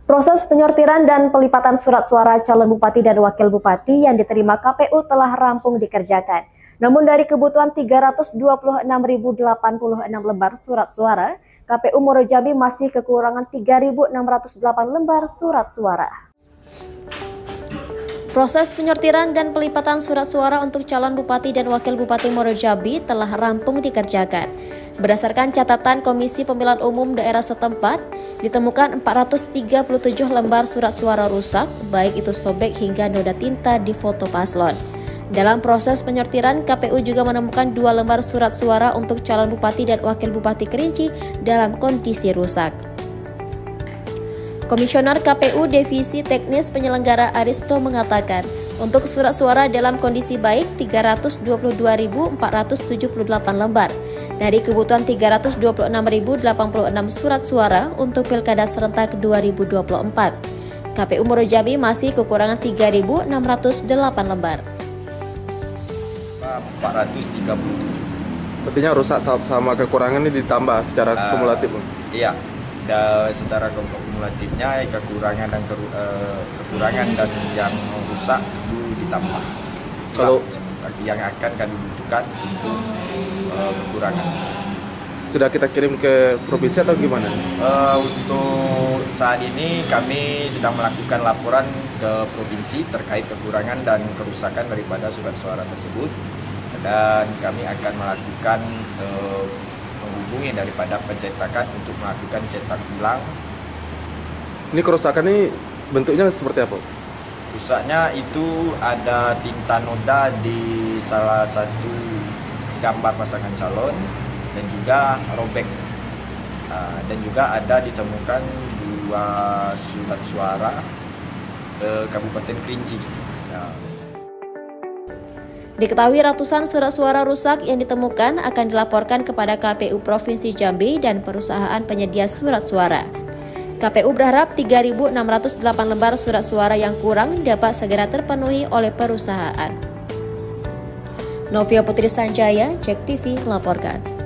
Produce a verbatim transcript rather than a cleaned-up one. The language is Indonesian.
Proses penyortiran dan pelipatan surat suara calon bupati dan wakil bupati yang diterima K P U telah rampung dikerjakan. Namun dari kebutuhan tiga ratus dua puluh enam ribu delapan puluh enam lembar surat suara, K P U Muaro Jambi masih kekurangan tiga ribu enam ratus delapan lembar surat suara. Proses penyortiran dan pelipatan surat suara untuk calon bupati dan wakil bupati Muaro Jambi telah rampung dikerjakan. Berdasarkan catatan Komisi Pemilihan Umum daerah setempat, ditemukan empat ratus tiga puluh tujuh lembar surat suara rusak, baik itu sobek hingga noda tinta di foto paslon. Dalam proses penyortiran, K P U juga menemukan dua lembar surat suara untuk calon bupati dan wakil bupati Kerinci dalam kondisi rusak. Komisioner K P U Divisi Teknis Penyelenggara Aristo mengatakan, untuk surat suara dalam kondisi baik tiga ratus dua puluh dua ribu empat ratus tujuh puluh delapan lembar. Dari kebutuhan tiga ratus dua puluh enam ribu delapan puluh enam surat suara untuk Pilkada serentak dua ribu dua puluh empat. K P U Muaro Jambi masih kekurangan tiga ribu enam ratus delapan lembar. empat ratus tiga puluh tujuh. Artinya rusak sama kekurangan ini ditambah secara uh, kumulatif? Iya, dan secara kumulatifnya kekurangan dan keru, uh, kekurangan dan yang rusak itu ditambah. Kalau yang akan kami butuhkan untuk uh, kekurangan. Sudah kita kirim ke provinsi atau gimana? Uh, untuk saat ini kami sedang melakukan laporan ke provinsi terkait kekurangan dan kerusakan daripada surat suara tersebut, dan kami akan melakukan uh, menghubungi daripada pencetakan untuk melakukan cetak ulang. Ini kerusakan ini bentuknya seperti apa? Rusaknya itu ada tinta noda di salah satu gambar pasangan calon dan juga robek, uh, dan juga ada ditemukan dua surat suara uh, Kabupaten Kerinci. Uh. Diketahui ratusan surat suara rusak yang ditemukan akan dilaporkan kepada K P U Provinsi Jambi dan perusahaan penyedia surat suara. K P U berharap tiga ribu enam ratus delapan lembar surat suara yang kurang dapat segera terpenuhi oleh perusahaan. Novia Putri Sanjaya, Jack T V melaporkan.